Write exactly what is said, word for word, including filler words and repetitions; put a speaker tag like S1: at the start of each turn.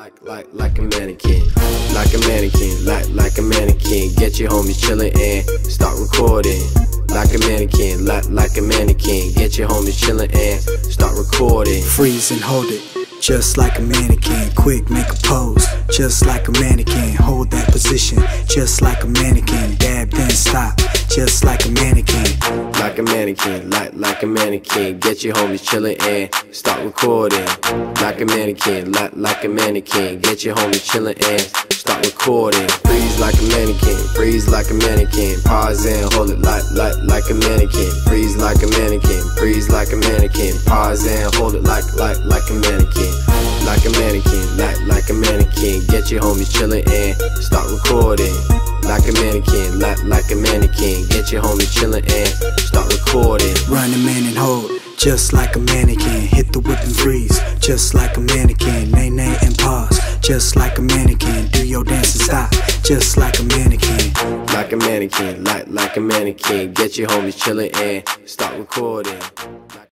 S1: Like, like, like a mannequin, like a mannequin, like, like a mannequin. Get your homies chillin' and start recording. Like a mannequin, like, like a mannequin. Get your homies chillin' and start recording.
S2: Freeze and hold it, just like a mannequin. Quick, make a pose, just like a mannequin. Hold that position, just like a mannequin. Dab, then stop, just like a mannequin.
S1: Like a mannequin, like, like a mannequin. Get your homies chillin' and start recording. Like a mannequin, like, like a mannequin. Get your homies chillin' and start recording. Freeze like a mannequin, freeze like a mannequin. Pause and hold it like, like, like a mannequin. Freeze like a mannequin, freeze like a mannequin. Pause and hold it like, like, like a mannequin. Like a mannequin, like, like a mannequin. Get your homies chillin' and start recording. Like a mannequin, like, like a mannequin. Get your homies chillin' and start recording.
S2: Run a man and hold, just like a mannequin. Hit the whip and freeze, just like a mannequin. Nay, nay, and pause, just like a mannequin. Do your dance and stop, just like a mannequin.
S1: Like a mannequin, like, like a mannequin. Get your homies chillin' and start recording.